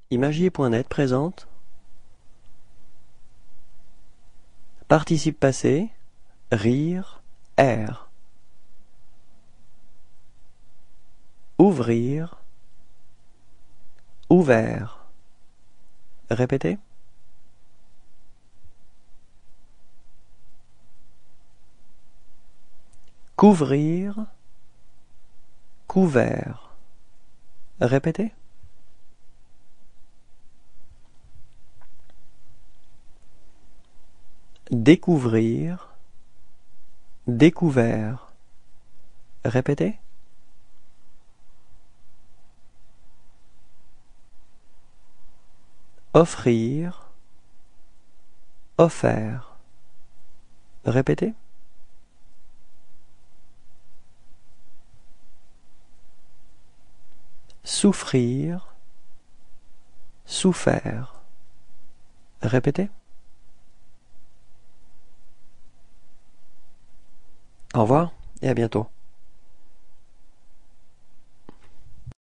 Imagier.net présente participe passé, rire, air. Ouvrir, ouvert. Répétez. Couvrir, couvert. Répétez. Découvrir, découvert. Répétez. Offrir, offert. Répétez. Souffrir, souffert. Répétez. Au revoir et à bientôt.